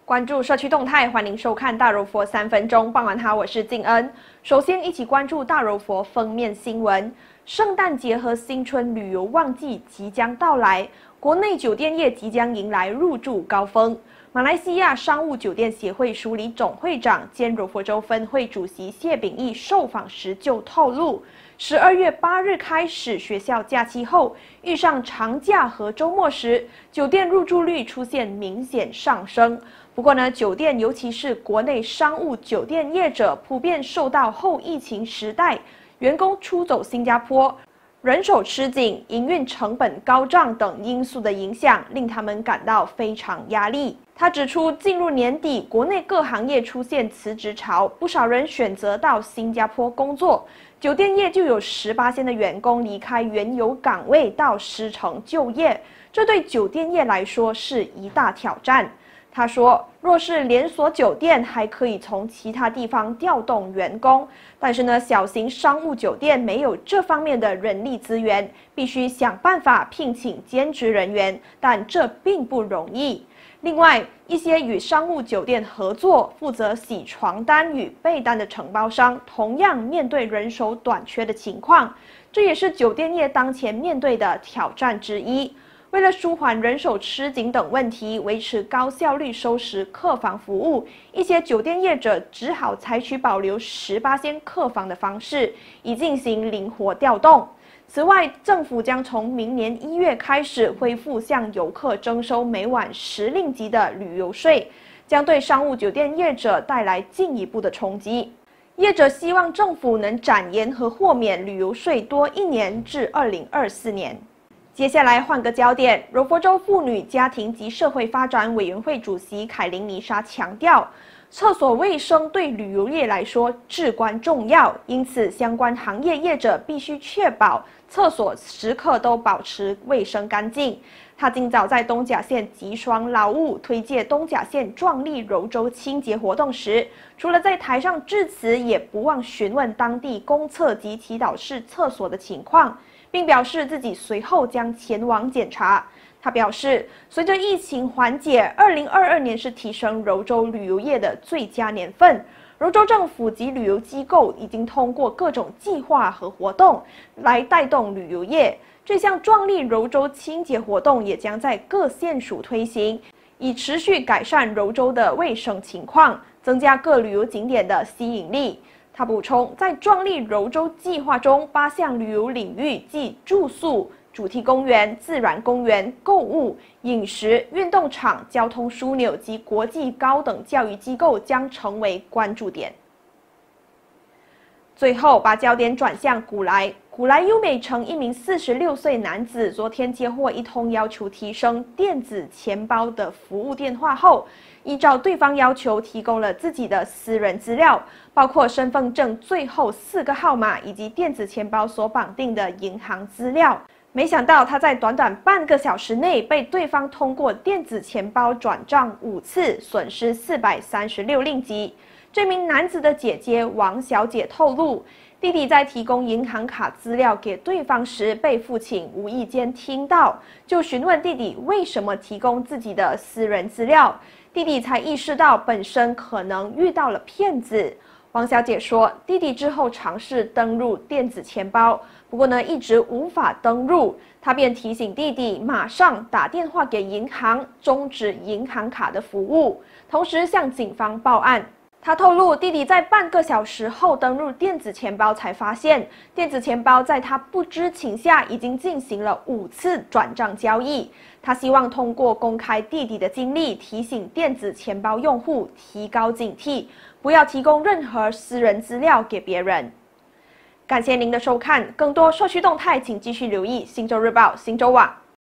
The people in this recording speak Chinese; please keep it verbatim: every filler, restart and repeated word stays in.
关注社区动态，欢迎收看大柔佛三分钟。傍晚好，我是静恩。首先一起关注大柔佛封面新闻：圣诞节和新春旅游旺季即将到来，国内酒店业即将迎来入住高峰。马来西亚商务酒店协会署理总会长兼柔佛州分会主席谢秉义受访时就透露，十二月八日开始学校假期后，遇上长假和周末时，酒店入住率出现明显上升。不过呢，酒店尤其是国内商务酒店业者，普遍受到后疫情时代员工出走新加坡、人手吃紧、营运成本高涨等因素的影响，令他们感到非常压力。他指出，进入年底，国内各行业出现辞职潮，不少人选择到新加坡工作，酒店业就有 百分之十八 的员工离开原有岗位到狮城就业，这对酒店业来说是一大挑战。他说，若是连锁酒店还可以从其他地方调动员工，但是呢，小型商务酒店没有这方面的人力资源，必须想办法聘请兼职人员，但这并不容易。另外，一些与商务酒店合作、负责洗床单与被单的承包商，同样面对人手短缺的情况，这也是酒店业当前面对的挑战之一。为了舒缓人手吃紧等问题，维持高效率收拾客房服务，一些酒店业者只好采取保留 百分之十八 客房的方式，以进行灵活调动。此外，政府将从明年一月开始恢复向游客征收每晚十令吉的旅游税，将对商务酒店业者带来进一步的冲击。业者希望政府能展延和豁免旅游税多一年至二零二四年。接下来换个焦点，柔佛州妇女家庭及社会发展委员会主席凯琳妮莎强调，厕所卫生对旅游业来说至关重要，因此相关行业业者必须确保厕所时刻都保持卫生干净。他今早在东甲县集双劳务推介东甲县壮丽柔州清洁活动时，除了在台上致辞，也不忘询问当地公厕及祈祷室厕所的情况，并表示自己随后将前往检查。他表示，随着疫情缓解，二零二二年是提升柔州旅游业的最佳年份。柔州政府及旅游机构已经通过各种计划和活动来带动旅游业。这项壮丽柔州清洁活动也将在各县属推行，以持续改善柔州的卫生情况，增加各旅游景点的吸引力。他补充，在壮丽柔州计划中，八项旅游领域即住宿、主题公园、自然公园、购物、饮食、运动场、交通枢纽及国际高等教育机构将成为关注点。最后，把焦点转向古来。古来优美城一名四十六岁男子昨天接获一通要求提升电子钱包的服务电话后，依照对方要求提供了自己的私人资料，包括身份证最后四个号码以及电子钱包所绑定的银行资料。没想到他在短短半个小时内被对方通过电子钱包转账五次，损失四百三十六令吉。这名男子的姐姐王小姐透露，弟弟在提供银行卡资料给对方时，被父亲无意间听到，就询问弟弟为什么提供自己的私人资料，弟弟才意识到本身可能遇到了骗子。王小姐说，弟弟之后尝试登入电子钱包，不过呢一直无法登入，她便提醒弟弟马上打电话给银行，终止银行卡的服务，同时向警方报案。他透露，弟弟在半个小时后登入电子钱包，才发现电子钱包在他不知情下已经进行了五次转账交易。他希望通过公开弟弟的经历，提醒电子钱包用户提高警惕，不要提供任何私人资料给别人。感谢您的收看，更多社区动态，请继续留意《星洲日报》、《星洲网》。